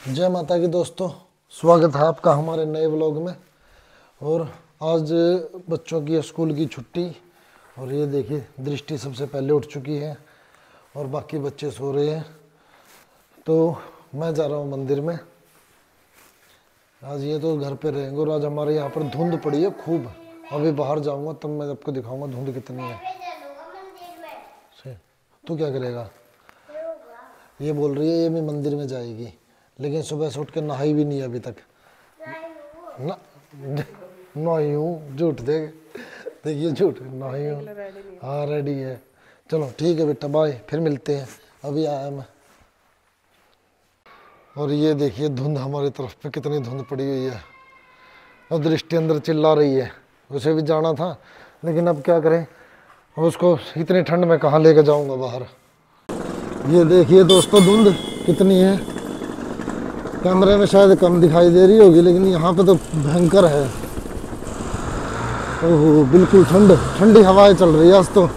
जय माता की दोस्तों, स्वागत है आपका हमारे नए व्लॉग में। और आज बच्चों की स्कूल की छुट्टी, और ये देखिए दृष्टि सबसे पहले उठ चुकी है और बाकी बच्चे सो रहे हैं। तो मैं जा रहा हूँ मंदिर में। आज ये तो घर पे रहेंगे और आज हमारे यहाँ पर धुंध पड़ी है खूब। अभी बाहर जाऊँगा तब मैं आपको दिखाऊंगा धुंध कितनी है। तू क्या करेगा? ये बोल रही है ये भी मंदिर में जाएगी, लेकिन सुबह से उठ के नहाई भी नहीं अभी तक। ना नहाई हूँ, झूठ देखिए झूठ, नहाई हूँ। हाँ रेडी है। चलो ठीक है बेटा, बाय, फिर मिलते हैं, अभी आया मैं। और ये देखिए धुंध हमारी तरफ पे कितनी धुंध पड़ी हुई है। और दृष्टि अंदर चिल्ला रही है, उसे भी जाना था लेकिन अब क्या करें, उसको इतनी ठंड में कहाँ लेके जाऊँगा बाहर। ये देखिए दोस्तों धुंध कितनी है। कैमरे में शायद कम दिखाई दे रही होगी, लेकिन यहाँ पे तो भयंकर है। ओहो बिल्कुल ठंडी हवाएं चल रही है आज तो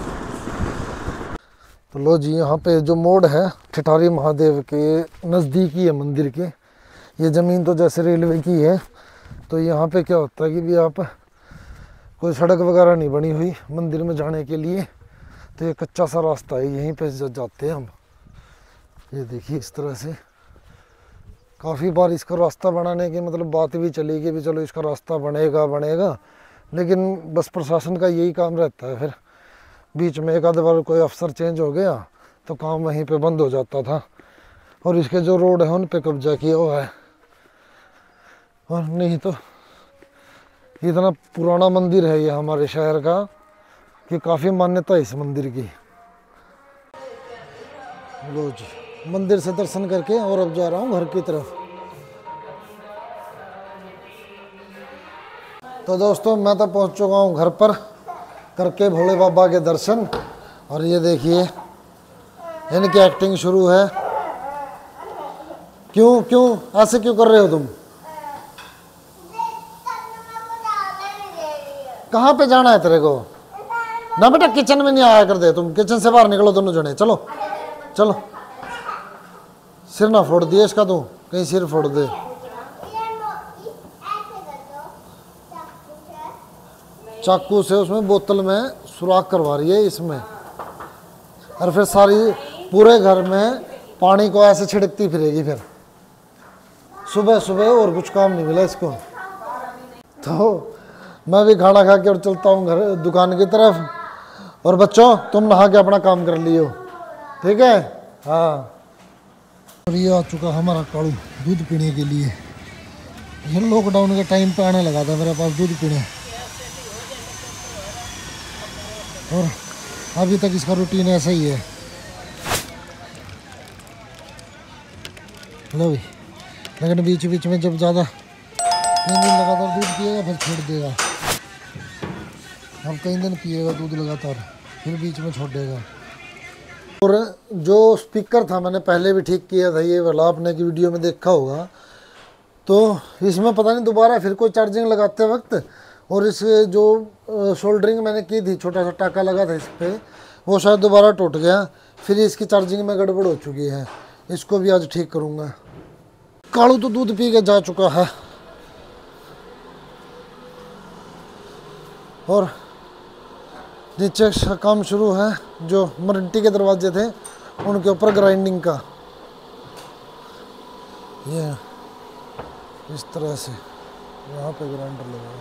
लो जी, यहाँ पे जो मोड़ है ठिठारी महादेव के नज़दीक ही है मंदिर के। ये ज़मीन तो जैसे रेलवे की है, तो यहाँ पे क्या होता है कि भी आप कोई सड़क वगैरह नहीं बनी हुई मंदिर में जाने के लिए, तो ये कच्चा सा रास्ता है, यहीं पे जाते हैं हम। ये देखिए इस तरह से काफ़ी बार इसका रास्ता बनाने की मतलब बात भी चली कि भी चलो इसका रास्ता बनेगा, लेकिन बस प्रशासन का यही काम रहता है। फिर बीच में एक आध बार कोई अफसर चेंज हो गया तो काम वहीं पे बंद हो जाता था, और इसके जो रोड है उन पे कब्जा किया हुआ है। और नहीं तो इतना पुराना मंदिर है ये हमारे शहर का कि काफ़ी मान्यता है इस मंदिर की। लो जी, मंदिर से दर्शन करके और अब जा रहा हूँ घर की तरफ। तो दोस्तों मैं तो पहुँच चुका हूँ घर पर, करके भोले बाबा के दर्शन। और ये देखिए इनकी एक्टिंग शुरू है। क्यों ऐसे क्यों कर रहे हो तुम? कहाँ पे जाना है तेरे को? ना बेटा किचन में नहीं आया कर दे, तुम किचन से बाहर निकलो दोनों जने। चलो चलो, सिर ना फोड़ दिए इसका, तू कहीं सिर फोड़ दे। चाकू से उसमें बोतल में सुराख करवा रही है इसमें, और फिर सारी पूरे घर में पानी को ऐसे छिड़कती फिरेगी। फिर सुबह सुबह और कुछ काम नहीं मिला इसको। तो मैं भी खाना खा के और चलता हूँ घर दुकान की तरफ। और बच्चों तुम नहा के अपना काम कर लियो, ठीक है? हाँ। और ये आ चुका हमारा कालू दूध पीने के लिए। ये लॉकडाउन के टाइम पे आने लगा था मेरे पास दूध पीने, और अभी तक इसका रूटीन ऐसा ही है। लो भाई, लेकिन बीच बीच में जब ज़्यादा 3 दिन लगातार दूध पिएगा फिर छोड़ देगा। अब कई दिन पिएगा दूध लगातार, फिर बीच में छोड़ देगा। और जो स्पीकर था मैंने पहले भी ठीक किया था, ये वाला आपने की वीडियो में देखा होगा। तो इसमें पता नहीं दोबारा फिर कोई चार्जिंग लगाते वक्त, और इस जो सोल्डरिंग मैंने की थी, छोटा सा टाका लगा था इस पर, वो शायद दोबारा टूट गया। फिर इसकी चार्जिंग में गड़बड़ हो चुकी है, इसको भी आज ठीक करूँगा। कालू तो दूध पी के जा चुका है, और नीचे का काम शुरू है। जो मरंटी के दरवाजे थे उनके ऊपर ग्राइंडिंग का, ये इस तरह से यहाँ पे ग्राइंडर लगा।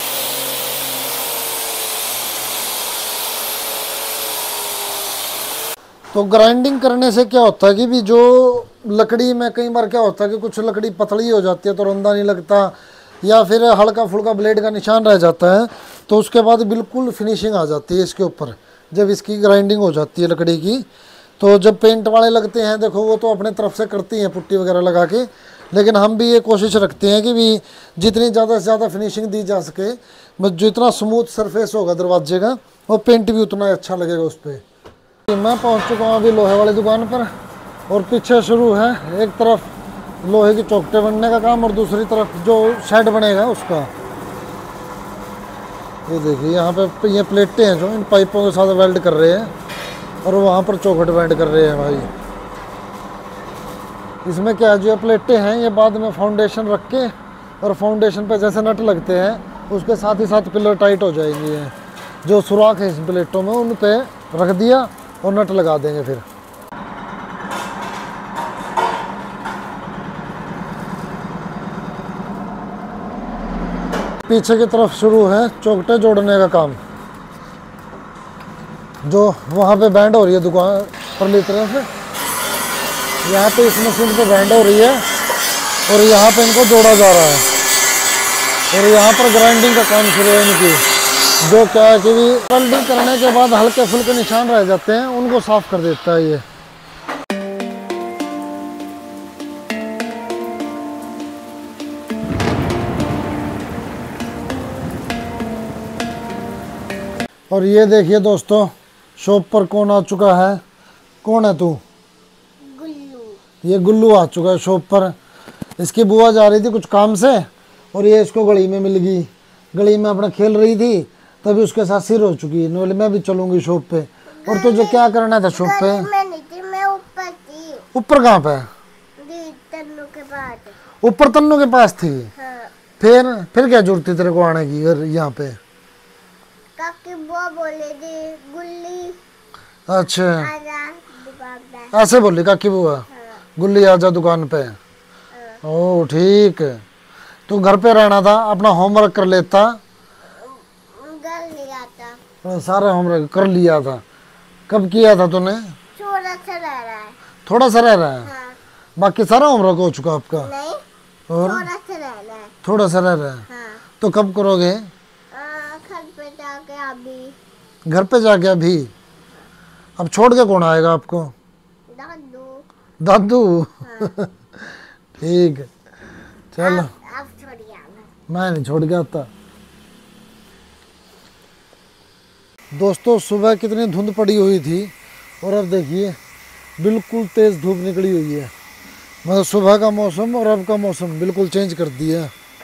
तो ग्राइंडिंग करने से क्या होता है कि भी जो लकड़ी में कई बार क्या होता है कि कुछ लकड़ी पतली हो जाती है तो रंधा नहीं लगता, या फिर हल्का फुल्का ब्लेड का निशान रह जाता है, तो उसके बाद बिल्कुल फिनिशिंग आ जाती है इसके ऊपर जब इसकी ग्राइंडिंग हो जाती है लकड़ी की। तो जब पेंट वाले लगते हैं देखो, वो तो अपने तरफ से करती हैं पुट्टी वगैरह लगा के, लेकिन हम भी ये कोशिश रखते हैं कि भी जितनी ज़्यादा से ज़्यादा फिनिशिंग दी जा सके, बस जितना स्मूथ सरफेस होगा दरवाजे का, और पेंट भी उतना अच्छा लगेगा उस पर। मैं पहुंच चुका हूँ अभी लोहे वाली दुकान पर, और पीछे शुरू है एक तरफ लोहे की चौखटें बनने का काम, और दूसरी तरफ जो शेड बनेगा उसका। ये देखिए यहाँ पे ये प्लेटें हैं जो इन पाइपों के साथ वेल्ड कर रहे हैं, और वहाँ पर चौखट वेल्ड कर रहे हैं भाई। इसमें क्या है, जो प्लेटें हैं ये बाद में फाउंडेशन रख के, और फाउंडेशन पे जैसे नट लगते हैं उसके साथ ही साथ पिलर टाइट हो जाएंगे। जो सुराख है इस प्लेटों में उन पे रख दिया और नट लगा देंगे। फिर पीछे की तरफ शुरू है चौखटे जोड़ने का काम, जो वहाँ पे बैंड हो रही है दुकान परली तरफ। यहाँ पे इस मशीन पे बैंड हो रही है और यहाँ पे इनको जोड़ा जा रहा है। और यहाँ पर ग्राइंडिंग का काम शुरू है इनकी, जो क्या है कि भी वेल्डिंग करने के बाद हल्के फुल्के निशान रह जाते हैं, उनको साफ कर देता है ये। और ये देखिए दोस्तों, शॉप पर कौन आ चुका है। कौन है तू? गुल्लू। ये गुल्लू आ चुका है शॉप पर। इसकी बुआ जा रही थी कुछ काम से और ये इसको गली में मिल गई। गली में अपना खेल रही थी, तभी उसके साथ सिर हो चुकी है। बोले मैं भी चलूंगी शॉप पे। और तुझे क्या करना था शॉप पे? मैं ऊपर थी। ऊपर कहाँ पे? तन्नू के पास। ऊपर तन्नू के पास थी? हाँ। फिर क्या जरूरत थी तेरे को आने की यहाँ पे? काकी बुआ बोले थी गुल्ली अच्छा, आजा दुकान पे। ऐसे बोली काकी बुआ? हाँ। गुल्ली आजा दुकान पे। ओ ठीक है। तू घर पे रहना था, अपना होमवर्क कर लेता। कर लिया था। सारा होमवर्क कर लिया था। कब किया था तूने? थोड़ा सा रह रहा है। थोड़ा सा रह रहा है? हाँ। बाकी सारा होमवर्क हो चुका आपका? नहीं, और थोड़ा सा रह रहा है। थोड़ा सा रह रहा है? हाँ। तो कब करोगे? घर पे जाके अभी। घर पे जाके अभी? अब छोड़ के कौन आएगा आपको? दादू। दादू? हाँ। ठीक है, चलो। अब छोड़िए मैं नहीं छोड़ के आता। दोस्तों सुबह कितनी धुंध पड़ी हुई थी और अब देखिए बिल्कुल तेज़ धूप निकली हुई है। मतलब सुबह का मौसम और अब का मौसम बिल्कुल चेंज कर दिया।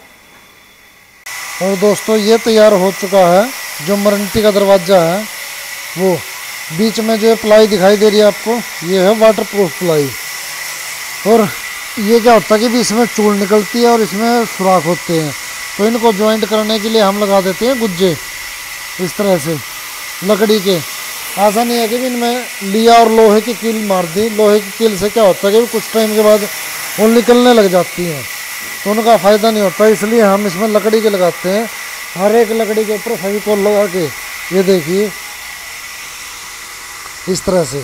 और दोस्तों ये तैयार हो चुका है, जो मरंटी का दरवाज़ा है वो। बीच में जो प्लाई दिखाई दे रही है आपको, ये है वाटर प्रूफ प्लाई। और ये क्या होता है कि भी इसमें चूल निकलती है और इसमें सुराख होते हैं, तो इनको ज्वाइंट करने के लिए हम लगा देते हैं गुज्जे इस तरह से लकड़ी के। ऐसा नहीं है कि इनमें लिया और लोहे की कील मार दी। लोहे की कील से क्या होता है कि कुछ टाइम के बाद वो निकलने लग जाती हैं, तो उनका फ़ायदा नहीं होता। इसलिए हम इसमें लकड़ी के लगाते हैं। हर एक लकड़ी के ऊपर फेविकोल लगा के, ये देखिए इस तरह से।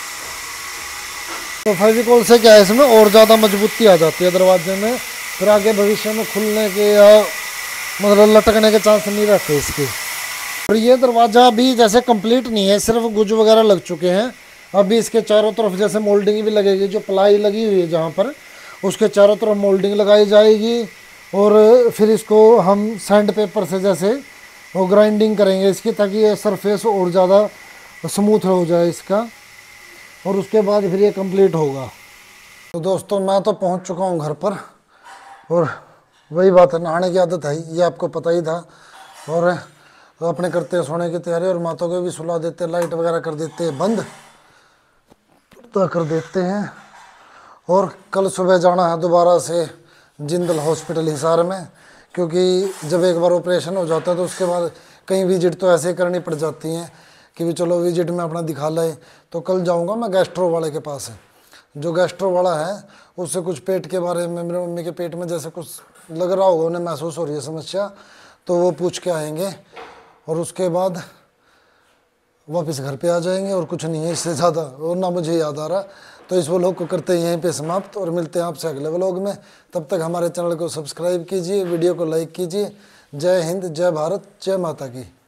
तो फेविकोल से क्या है, इसमें और ज़्यादा मजबूती आ जाती है दरवाजे में। फिर आगे भविष्य में खुलने के या मतलब लटकने के चांस नहीं रहते इसके। और ये दरवाज़ा अभी जैसे कंप्लीट नहीं है, सिर्फ गुज वगैरह लग चुके हैं। अभी इसके चारों तरफ जैसे मोल्डिंग भी लगेगी, जो प्लाई लगी हुई है जहाँ पर, उसके चारों तरफ मोल्डिंग लगाई जाएगी। और फिर इसको हम सैंड पेपर से जैसे वो ग्राइंडिंग करेंगे इसकी, ताकि ये सरफेस और ज़्यादा स्मूथ हो जाए इसका। और उसके बाद फिर ये कंप्लीट होगा। तो दोस्तों मैं तो पहुंच चुका हूं घर पर, और वही बात है, नहाने की आदत है, ये आपको पता ही था। और अपने करते हैं सोने की तैयारी, और माता को भी सुला देते, लाइट वगैरह कर देते हैं बंद, तो कर देते हैं। और कल सुबह जाना है दोबारा से जिंदल हॉस्पिटल हिसार में, क्योंकि जब एक बार ऑपरेशन हो जाता है तो उसके बाद कई विजिट तो ऐसे करनी पड़ जाती हैं कि भी चलो विजिट में अपना दिखा लाए। तो कल जाऊंगा मैं गैस्ट्रो वाले के पास है। जो गैस्ट्रो वाला है उससे कुछ पेट के बारे में, मेरे मम्मी के पेट में जैसे कुछ लग रहा होगा, उन्हें महसूस हो रही है समस्या, तो वो पूछ के आएंगे। और उसके बाद वापस घर पे आ जाएंगे, और कुछ नहीं है इससे ज़्यादा, और ना मुझे याद आ रहा। तो इस व्लॉग को करते हैं यहीं पे समाप्त, और मिलते हैं आपसे अगले व्लॉग में। तब तक हमारे चैनल को सब्सक्राइब कीजिए, वीडियो को लाइक कीजिए। जय हिंद, जय भारत, जय माता की।